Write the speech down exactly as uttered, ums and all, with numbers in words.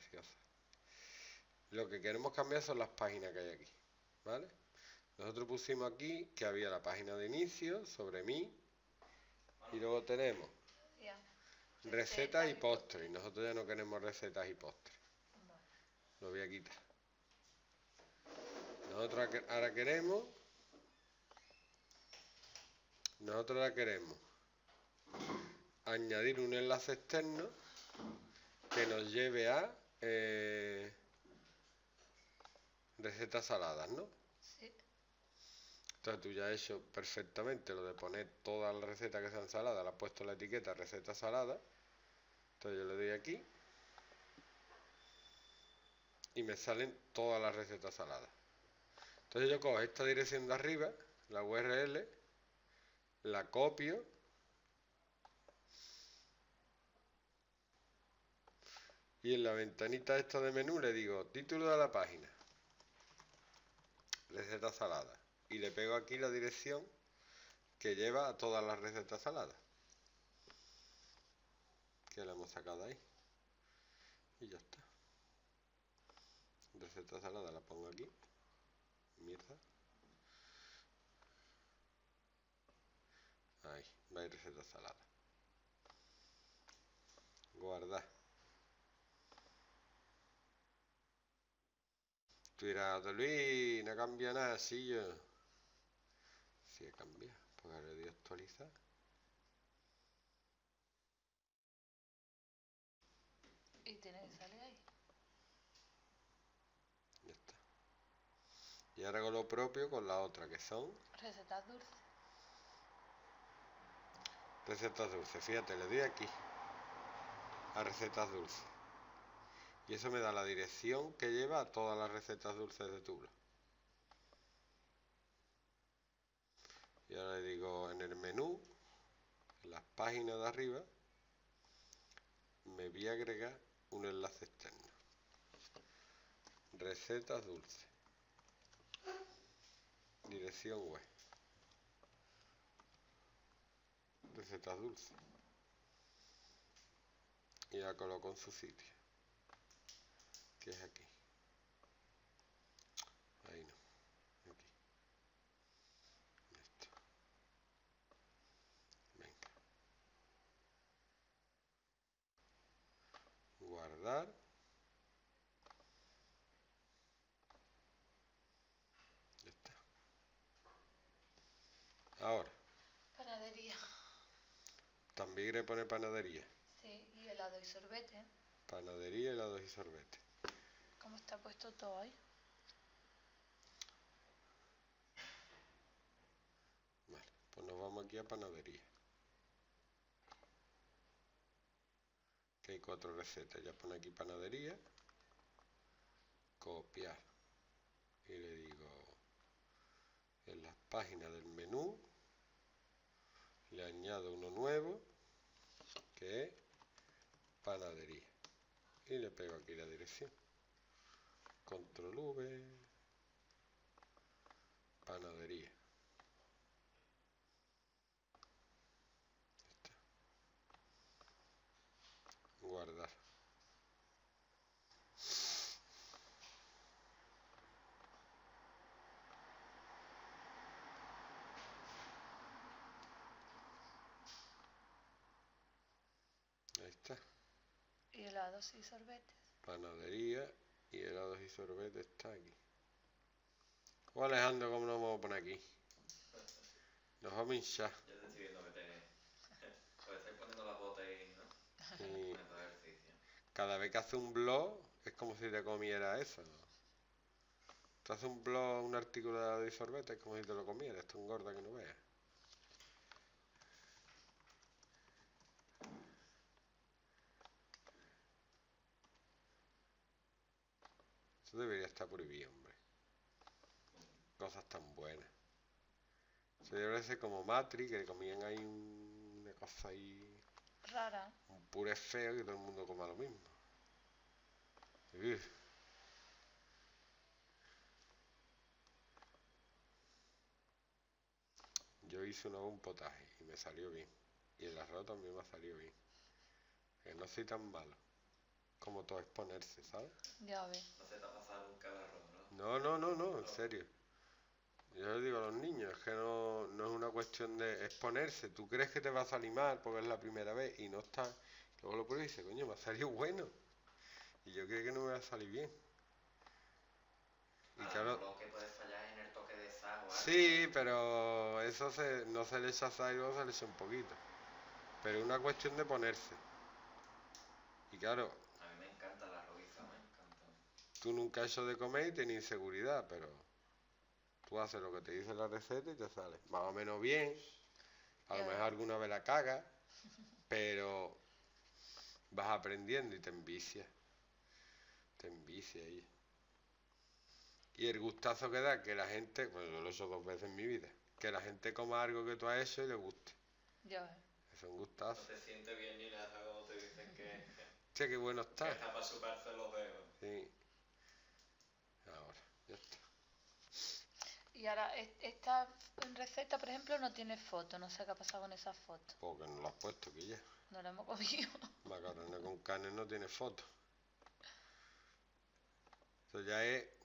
graciosa. Lo que queremos cambiar son las páginas que hay aquí, ¿vale? Nosotros pusimos aquí que había la página de inicio, sobre mí, y luego tenemos Ya. recetas y postres. Y nosotros ya no queremos recetas y postres. Vale. Lo voy a quitar. Nosotros ahora queremos, nosotros ahora queremos añadir un enlace externo que nos lleve a eh, recetas saladas, ¿no? Sí. Entonces tú ya has hecho perfectamente lo de poner todas las recetas que sean saladas, le has puesto la etiqueta receta salada. Entonces yo le doy aquí y me salen todas las recetas saladas. Entonces yo cojo esta dirección de arriba, la U R L, la copio y en la ventanita esta de menú le digo título de la página, receta salada, y le pego aquí la dirección que lleva a todas las recetas saladas que la hemos sacado ahí y ya está. Receta salada la pongo aquí, mierda, ahí va a ir receta salada, guardar. Tú dirás, Luis, no cambia nada, sí yo. Sí he cambiado, porque ahora le doy a actualizar. Y tiene que salir ahí. Ya está. Y ahora hago lo propio con la otra, que son Recetas dulces. recetas dulces. Fíjate, le doy aquí a recetas dulces. Y eso me da la dirección que lleva a todas las recetas dulces de tu blog. Y ahora le digo en el menú, en las páginas de arriba, me voy a agregar un enlace externo. Recetas dulces. Dirección web. Recetas dulces. Y la coloco en su sitio, que es aquí. Ahí no, aquí. Esto. Venga. Guardar. Ya está. Ahora. Panadería. También le pone panadería. Sí, y helado y sorbete. Panadería, helados y sorbete. ¿Cómo está puesto todo ahí? Vale, pues nos vamos aquí a panadería. Que hay cuatro recetas. Ya pone aquí panadería. Copiar. Y le digo en las páginas del menú. Le añado uno nuevo. Que es panadería. Y le pego aquí la dirección. Control V. Panadería. Está. Guardar. Ahí está. Y helados y sorbetes. Panadería y helados y sorbetes está aquí. O Alejandro, ¿cómo nos vamos a poner aquí? Nos vamos a hinchar. Yo te estoy viendo que te... Pues estáis poniendo las botas y, ¿no? Y Poniendo ejercicio. cada vez que hace un blog es como si te comiera eso. Tú haces un blog, un artículo de sorbete, es como si te lo comieras. Esto engorda que no veas. Eso debería estar prohibido, hombre. Cosas tan buenas. Eso debería ser como Matrix, que comían ahí un- una cosa ahí... Rara. Un puré feo y todo el mundo coma lo mismo. Uf. Yo hice una, un potaje y me salió bien. Y el arroz también me ha salido bien. Que no soy tan malo como todo exponerse, ¿sabes? Ya ves. No se te ha pasado nunca el arroz, ¿no? No, no, no, no, en No. serio. Yo les digo a los niños, es que no, no es una cuestión de exponerse. Tú crees que te va a salir mal porque es la primera vez y no está. Luego lo pruebas y dices, coño, me ha salido bueno. Y yo creo que no me va a salir bien. Y A claro, lo que puedes fallar es en el toque de sal o algo. sí, pero eso se, no se le echa sal y luego se le echa un poquito. Pero es una cuestión de ponerse. Y claro, A mí me encanta la arroz guisado, me encanta. tú nunca has hecho de comer y tienes inseguridad, pero tú haces lo que te dice la receta y te sale más o menos bien. A lo Ya mejor ves. alguna vez la cagas, pero vas aprendiendo y te envicias. Te envicia ahí. Y el gustazo que da que la gente, bueno, yo lo he hecho dos veces en mi vida, que la gente coma algo que tú has hecho y le guste. Ya ves. Eso es un No gustazo. te sientes bien ni nada cuando te dicen que, Che, qué bueno que está. está para chuparse los dedos. Sí. Ahora, ya está. Y ahora, es- esta receta, por ejemplo, no tiene foto. No sé qué ha pasado con esas fotos. Porque no lo has puesto, que ya. No la hemos comido. Macarrones con carne no tiene foto. Eso ya es